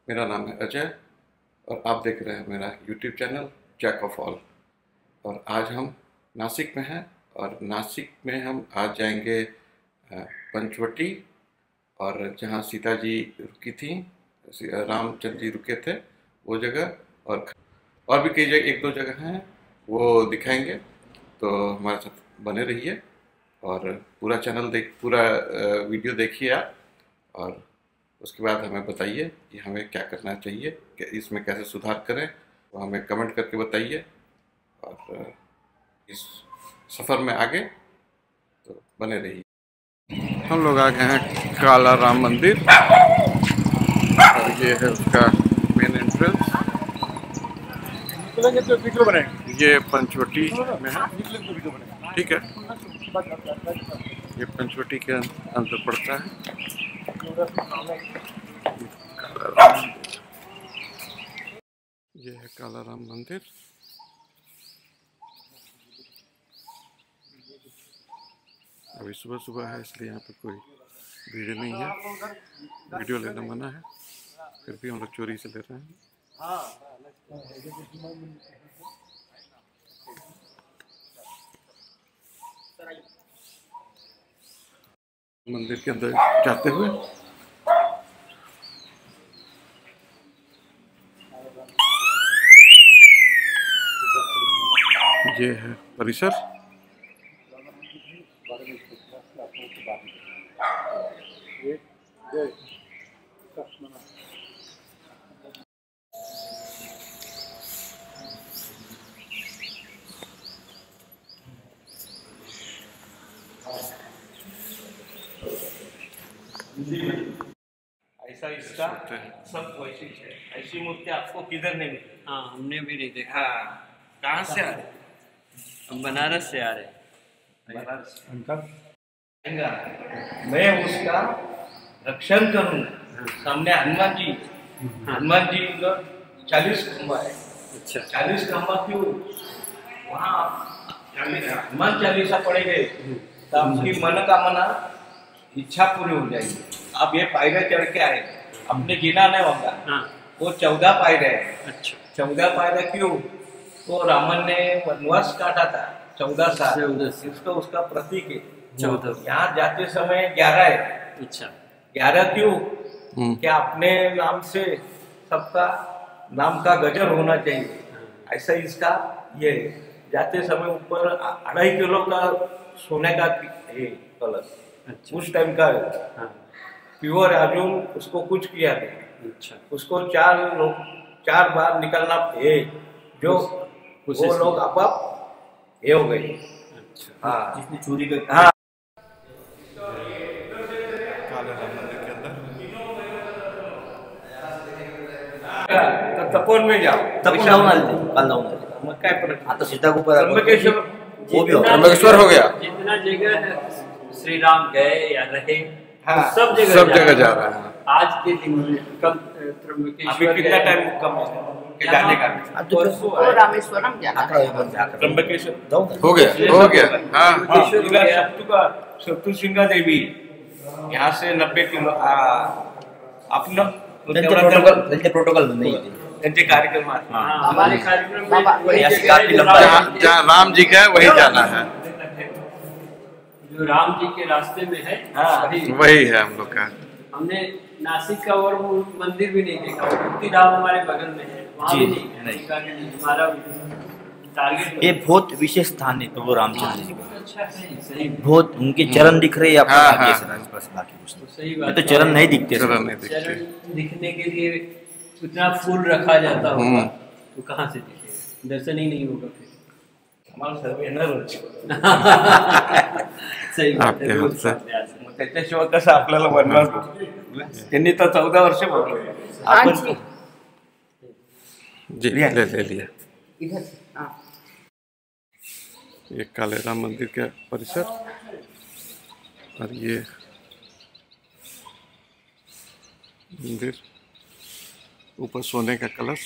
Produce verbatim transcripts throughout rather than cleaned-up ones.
मेरा नाम है अजय और आप देख रहे हैं मेरा YouTube channel jack of all. और आज हम नासिक में हैं और नासिक में हम आज जाएंगे पंचवटी, और जहाँ सीता जी रुकी थी, रामचंद्र जी रुके थे वो जगह, और और भी कई जगह, एक दो जगह हैं वो दिखाएंगे। तो हमारे साथ बने रहिए और पूरा चैनल देख पूरा वीडियो देखिए आप, और उसके बाद हमें बताइए कि हमें क्या करना चाहिए, कि इसमें कैसे सुधार करें, तो हमें कमेंट करके बताइए। और इस सफ़र में आगे तो बने रहिए। हम लोग आ गए हैं काला राम मंदिर, और ये है उसका मेन एंट्रेंस। तो वीडियो बनाएंगे। ये पंचवटी में है, ठीक है। ये पंचवटी के अंदर पड़ता है। ये है काला राम मंदिर। अभी सुबह सुबह है, इसलिए यहाँ पे कोई भीड़ नहीं है। वीडियो लेना मना है, फिर भी हम लोग चोरी से ले रहे हैं। मंदिर के अंदर जाते हुए ये है परिसर। ऐसा इसका सब वैशिष्ट है। ऐसी मूर्ति आपको किधर नहीं मिली। हाँ, हमने भी नहीं देखा। हाँ, कहाँ से आ रहे? हम बनारस से आ रहे हैं। बनारस। मैं उसका रक्षण करूंगा। सामने हनुमान जी, हनुमान जी उधर चालीस खंबा है। अच्छा, चालीस खंबा क्यों? वहाँ हनुमान चालीसा पड़ेंगे तो आपकी मनोकामना इच्छा पूरी हो जाएगी। आप ये पायरे चढ़ के आए, अपने गिना नहीं होगा। हाँ, वो चौदह पायरे हैं। अच्छा, चौदह पायरे क्यों? तो रावण ने वनवास काटा था चौदह साल, चौदह साल। इसको उसका प्रतीक है। चौदह। यहाँ जाते समय ग्यारह है। अच्छा, ग्यारह क्यों? क्या अपने नाम से सबका नाम का गजर होना चाहिए। ऐसा इसका ये जाते समय ऊपर अढ़ाई किलो का सोने का ये कलश, अच्छा, उस टाइम का हाँ, प्योर अर्जुन, उसको कुछ किया नहीं। अच्छा, उसको चार लोग चार बार निकलना है, जो वो लोग आप आप ये हो गए। अच्छा, हाँ, जिसने चोरी कर। हाँ, काला राम मंदिर के अंदर तो तपोन में जाओ। तपोन जाऊन आले ते काल जाऊन आले मग काय फरक? आता सीतागुप्पा त्र्यंबकेश्वर वो भी होता त्र्यंबकेश्वर हो गया। जितना जगह है श्री राम गए या रहे, हाँ, सब जगह सब जगह जा रहा है। आज के दिन में कम अभी त्र्यंबकेश्वर कितना गए। टाइम कम है कि जाने का? परसों तो आए। रामेश्वरम जाना अकरा है। एक जाकर त्र्यंबकेश्वर जाऊन आले हो गया, हो गया। हाँ, हाँ, इधर सप्तुका सप्तशृंगा देवी यहाँ से नब्बे किलो अपना त्यांचे प्रोटोकॉल त्यांचे प्रोटोकॉल नाही आहे त्यांचे कार्यक्रम आहे। हाँ, हमारे कार्यक्रम बाबा, में वही यहाँ से जगह काफी है जो लंबा राम जहाँ जी- जहाँ राम जी गए वही जाना है। जो राम जी के रास्ते में है, हाँ। वही वही है हम लोग का। हमने नासिक का और वो मंदिर भी नहीं देखा। मुक्ति धाम हमारे बगल में है, वहाँ जी, भी नहीं है। नहीं। हमने कहा कि नहीं, हमारा टारगेट ये बहुत विशेष स्थान है प्रभु रामचंद्र जी का अच्छा है, सही बहुत उनके चरण दिख रहे हैं आपको हाँ, बाकी हाँ। सर बस बाकी कुछ तो नहीं सही ये बात तो है। चरण नहीं दिखते सर। चरण नहीं दिखते। चरण दिखने के लिए इतना फूल रखा जाता होगा, हम्म। तो कहाँ से दिखेगा? दर्शन ही नहीं होगा फिर। आम्हाला सर्व येणार होते। सही बात आपके है, रोज हाथ से। अभ्यास है। मग त्याच्याशिवाय कसं आपल्याला वनवास भेटतो? त्यांनी तर चौदा वर्ष भोगले. हाँ आपण जी, जी, ले ले लिया। इधर से, हाँ। ये काले राम मंदिर का परिसर, और ये मंदिर, ऊपर सोने का कलश।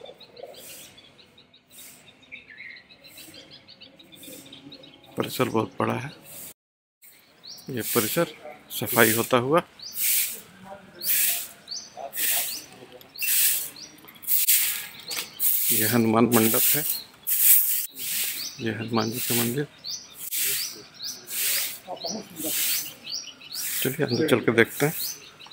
परिसर बहुत बड़ा है। ये परिसर सफाई होता हुआ ये हनुमान मंडप है, ये हनुमान जी का मंदिर। चलिए अंदर चल के देखते हैं।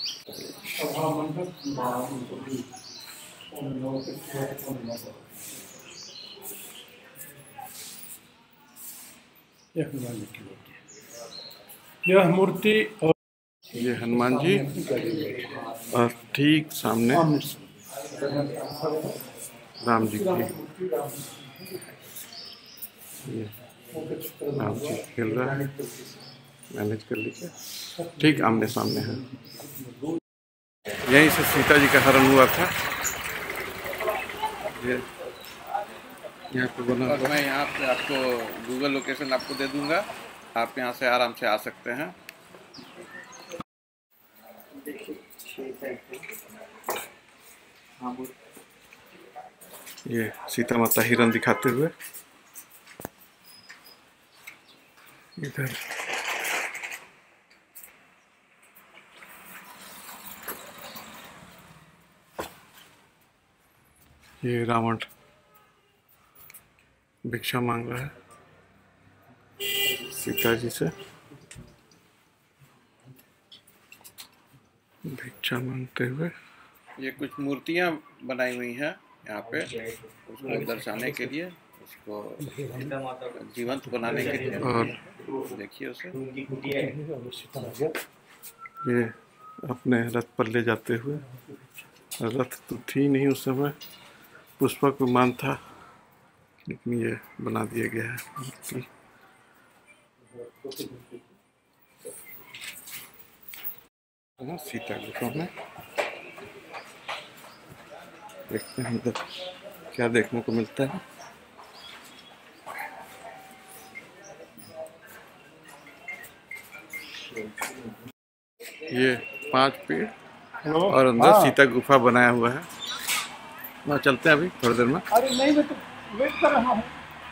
यह मूर्ति और ये हनुमान जी और ठीक सामने राम जी की, ये राम जी खेल रहा है, मैनेज कर लीजिए, ठीक आमने सामने है। यहीं से सीता जी का हरण हुआ था। ये यहाँ पे बना, और मैं यहाँ पे आपको गूगल लोकेशन आपको दे दूंगा, आप यहाँ से आराम से आ सकते हैं। ये सीता माता हिरण दिखाते हुए इधर। ये रावण भिक्षा मांग रहा है सीता जी से, भिक्षा मांगते हुए। ये कुछ मूर्तियां बनाई हुई हैं यहाँ पे, उसको दर्शाने के लिए, उसको जीवंत बनाने के लिए। और देखिए उसे, ये अपने रथ पर ले जाते हुए, रथ तो थी नहीं उस समय, पुष्पक विमान था, लेकिन ये बना दिया गया है। सीता गुफा में देखते हैं इधर क्या देखने को मिलता है। ये पांच पेड़ और अंदर हाँ। सीता गुफा बनाया हुआ है। वहाँ चलते हैं अभी थोड़ी देर में। अरे नहीं, मैं तो वेट कर रहा हूँ।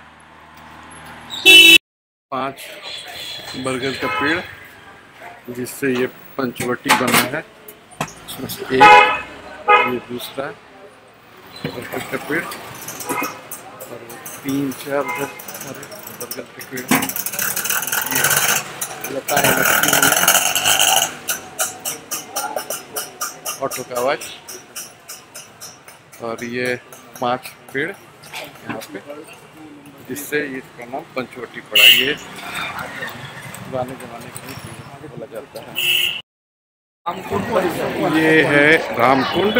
पांच बरगद का पेड़ जिससे ये पंचवटी बना है, उसमें से एक, ये दूसरा बरगद का पेड़ और तीन चार उधर बरगद के पेड़, लता है लटकी हुई है। ऑटो का आवाज। और ये पांच पेड़ यहाँ पे, जिससे इसका नाम पंचवटी पड़ा। ये पुराने जमाने का बोला जाता है। ये है रामकुंड,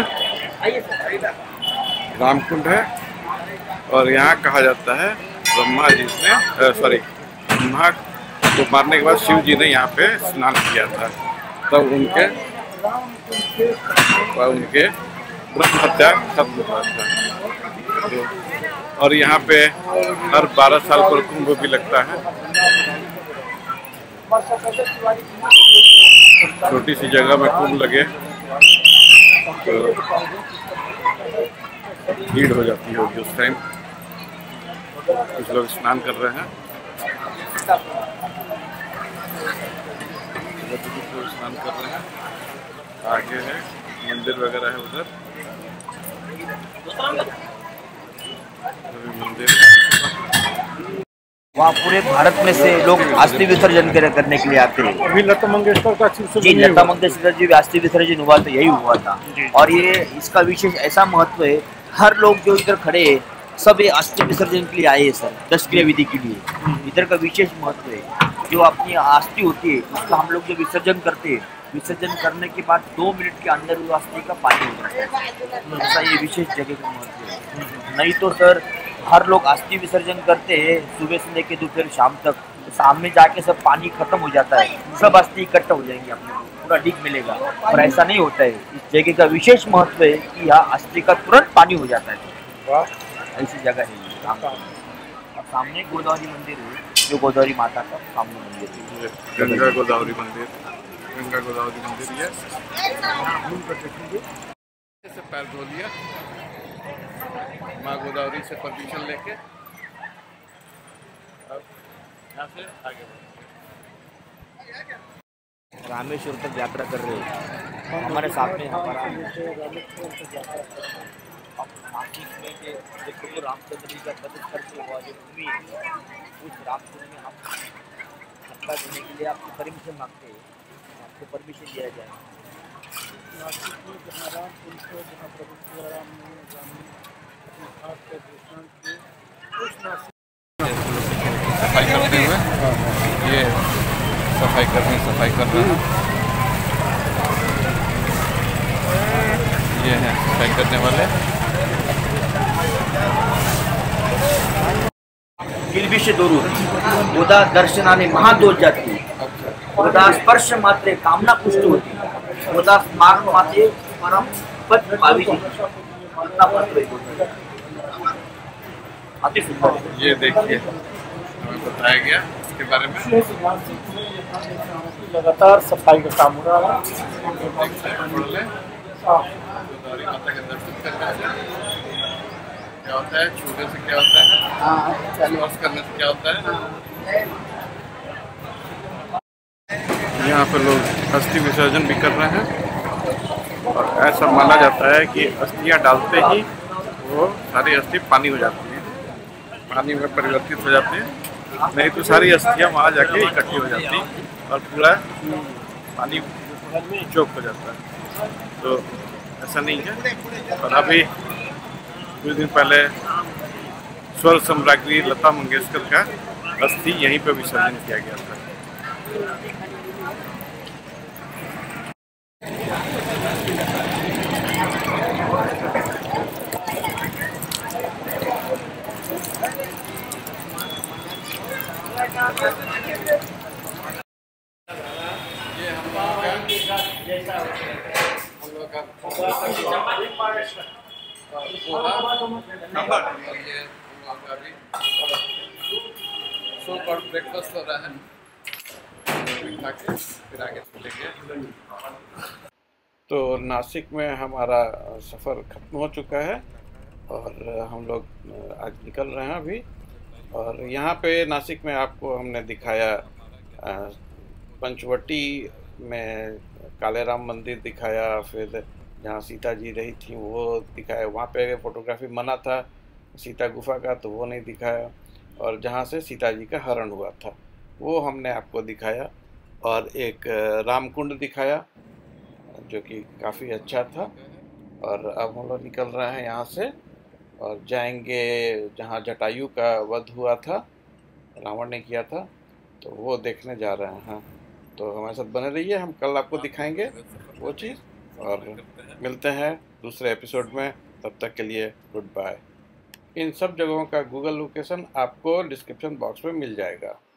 रामकुंड है। और यहाँ कहा जाता है ब्रह्मा जी ने, सॉरी ब्रह्मा को मारने के बाद शिव जी ने यहाँ पे स्नान किया था, तब उनके उनके ब्रह्म हत्या खत्म हुआ था। तो और यहाँ पे हर बारह साल पर कुंभ भी लगता है। छोटी सी जगह में कुंभ लगे तो भीड़ हो जाती होगी उस टाइम। कुछ लोग स्नान कर रहे हैं, कुछ लोग स्नान कर रहे हैं। आगे है मंदिर वगैरह है उधर, मंदिर है। वहाँ पूरे भारत में से लोग अस्थि विसर्जन करने के लिए आते हैं। अभी लता मंगेशकर का जी, लता मंगेशकर जी अस्थि विसर्जन हुआ तो यही हुआ था। और ये इसका विशेष ऐसा महत्व है, हर लोग जो इधर खड़े हैं सब ये अस्थि विसर्जन के लिए आए हैं सर, दशक्रिया विधि के लिए। इधर का विशेष महत्व है, जो अपनी अस्थि होती है उसका हम लोग जो विसर्जन करते हैं, विसर्जन करने के बाद दो मिनट के अंदर वो अस्थि का पानी हो जाता है। ऐसा ये विशेष जगह का महत्व है। नहीं तो सर हर लोग अस्थि विसर्जन करते हैं सुबह से लेकर दोपहर शाम तक, तो शाम में जाके सब पानी खत्म हो जाता है, सब अस्थि इकट्ठा हो जाएंगे, आपको पूरा डीप मिलेगा। और ऐसा नहीं होता है। इस जगह का विशेष महत्व है कि यहाँ अस्थि का तुरंत पानी हो जाता है। ऐसी जगह है ये। और सामने गोदावरी मंदिर है, जो गोदावरी माता का सामने मंदिर है, गंगा गोदावरी मंदिर। गंगा गोदावरी मंदिर ये से पैर धो लिया, माँ गोदावरी से परमिशन लेके अब यहाँ से आगे बढ़े। रामेश्वर तक यात्रा कर रहे हैं। हमारे साथ में हमारा हम नासिक में के जो प्रभु रामचंद्र जी का प्रतिष्ठा हुआ जो भूमि है, उस रामचंद्र में हम खतरा देने के लिए आपको परमिशन मांगते हैं, आपको परमिशन दिया जाए। नासिक में जहाँ राम कुंड को, जहाँ प्रभु श्री राम ने ग्रामीण अपने घाट के दृष्टांत के उस नासिक सफाई करते हुए ये सफाई कर्मी सफाई कर रहे हैं। ये हैं सफाई करने वाले। किल्बिष दोरू उदा दर्शनाने महादोष जाती उदा स्पर्श मात्रे कामना पुष्ट होती उदा स्मारक मात्रे परम पद पावी इतना पत्र अति सुंदर। ये देखिए हमें बताया गया इसके बारे में। नासिक में यहाँ जैसे लगातार सफाई का काम हो रहा है। गोदावरी माता के दर्शन करने से क्या होता है, छूने से क्या होता है, स्पर्श करने से क्या होता है। यहाँ पे लोग अस्थि विसर्जन भी कर रहे हैं और ऐसा माना जाता है कि अस्थियाँ डालते ही वो सारी अस्थि पानी हो जाती है, पानी में परिवर्तित हो जाती है, नहीं तो सारी अस्थियाँ वहाँ जाके इकट्ठी हो जाती और पूरा पानी चौक हो जाता है। तो ऐसा नहीं है। और अभी कुछ दिन पहले स्वर सम्राज्ञी लता मंगेशकर का अस्थि यहीं पे विसर्जन किया गया था। ये हम लोग का नंबर ये हम लोग का भी सो कॉल्ड ब्रेकफास्ट हो रहा है, खा के फिर आगे चलेंगे। तो नासिक में हमारा सफ़र ख़त्म हो चुका है और हम लोग आज निकल रहे हैं अभी। और यहाँ पे नासिक में आपको हमने दिखाया पंचवटी में काले राम मंदिर दिखाया, फिर जहाँ सीता जी रही थी वो दिखाया। वहाँ पे फोटोग्राफी मना था सीता गुफा का, तो वो नहीं दिखाया। और जहाँ से सीता जी का हरण हुआ था वो हमने आपको दिखाया। और एक रामकुंड दिखाया जो कि काफ़ी अच्छा था। और अब हम लोग निकल रहे हैं यहाँ से और जाएंगे जहाँ जटायु का वध हुआ था, रावण ने किया था, तो वो देखने जा रहे हैं। तो हमारे साथ बने रहिए, हम कल आपको दिखाएंगे वो चीज़ और मिलते हैं दूसरे एपिसोड में। तब तक के लिए गुड बाय। इन सब जगहों का गूगल लोकेशन आपको डिस्क्रिप्शन बॉक्स में मिल जाएगा।